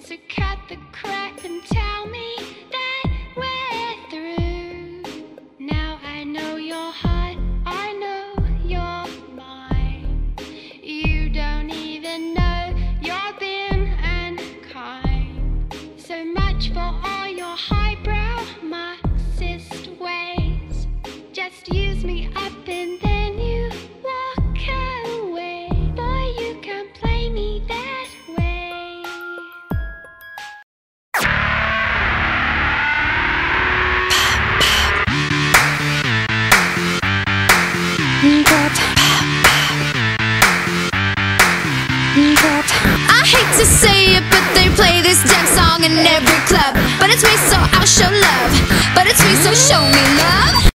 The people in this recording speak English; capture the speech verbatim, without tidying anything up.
So cut the crap and tell me that we're through. Now I know you're hot, I know you're mine. You don't even know you're being unkind. So much for all your highbrow Marxist ways. Just use me up and then you walk away. Boy, you can't play me that way. I hate to say it, but they play this damn song in every club. But it's me, so I'll show love. But it's me, so show me love.